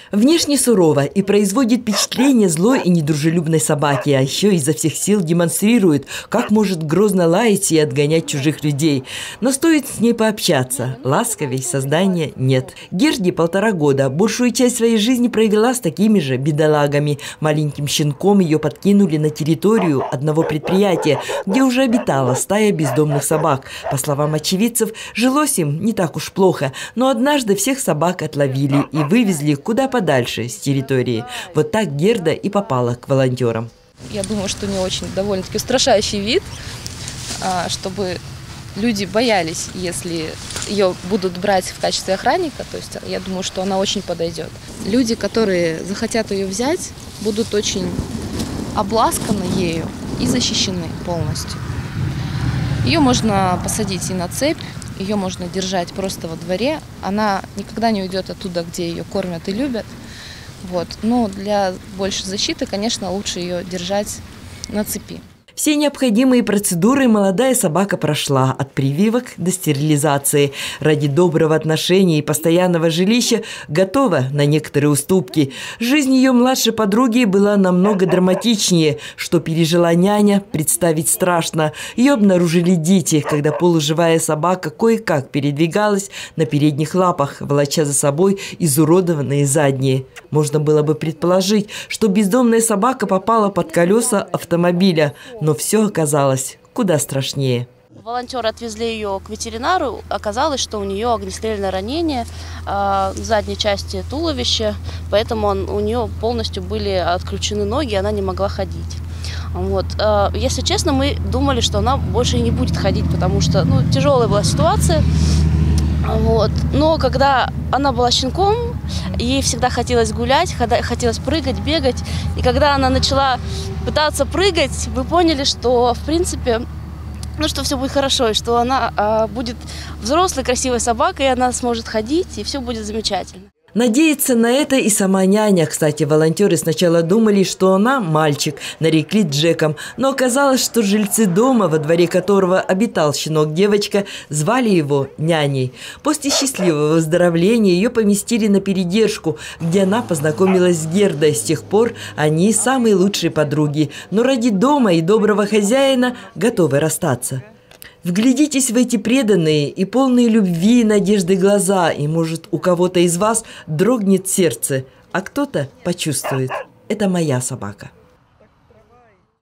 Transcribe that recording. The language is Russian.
Внешне сурова и производит впечатление злой и недружелюбной собаки, а еще изо всех сил демонстрирует, как может грозно лаять и отгонять чужих людей. Но стоит с ней пообщаться, ласковей создания нет. Герде 1,5 года, большую часть своей жизни провела с такими же бедолагами. Маленьким щенком ее подкинули на территорию одного предприятия, где уже обитала стая бездомных собак. По словам очевидцев, жилось им не так уж плохо, но однажды всех собак отловили и вывезли куда подальше с территории. Вот так Герда и попала к волонтерам. Я думаю, что у нее очень довольно-таки устрашающий вид, чтобы люди боялись, если ее будут брать в качестве охранника. То есть я думаю, что она очень подойдет. Люди, которые захотят ее взять, будут очень обласканы ею и защищены полностью. Ее можно посадить и на цепь, ее можно держать просто во дворе. Она никогда не уйдет оттуда, где ее кормят и любят. Вот. Но для большей защиты, конечно, лучше ее держать на цепи. Все необходимые процедуры молодая собака прошла, от прививок до стерилизации. Ради доброго отношения и постоянного жилища готова на некоторые уступки. Жизнь ее младшей подруги была намного драматичнее. Что пережила няня, представить страшно. Ее обнаружили дети, когда полуживая собака кое-как передвигалась на передних лапах, волоча за собой изуродованные задние. Можно было бы предположить, что бездомная собака попала под колеса автомобиля, но все оказалось куда страшнее. Волонтеры отвезли ее к ветеринару. Оказалось, что у нее огнестрельное ранение в задней части туловища, поэтому у нее полностью были отключены ноги, она не могла ходить. Вот. Если честно, мы думали, что она больше не будет ходить, потому что тяжелая была ситуация. Вот. Но когда она была щенком, ей всегда хотелось гулять, хотелось прыгать, бегать. И когда она начала пытаться прыгать, мы поняли, что, в принципе, что все будет хорошо, и что она будет взрослой, красивой собакой, и она сможет ходить, и все будет замечательно. Надеется на это и сама няня. Кстати, волонтеры сначала думали, что она мальчик, нарекли Джеком. Но оказалось, что жильцы дома, во дворе которого обитал щенок-девочка, звали его няней. После счастливого выздоровления ее поместили на передержку, где она познакомилась с Гердой. С тех пор они самые лучшие подруги. Но ради дома и доброго хозяина готовы расстаться. Вглядитесь в эти преданные и полные любви и надежды глаза, и, может, у кого-то из вас дрогнет сердце, а кто-то почувствует – это моя собака.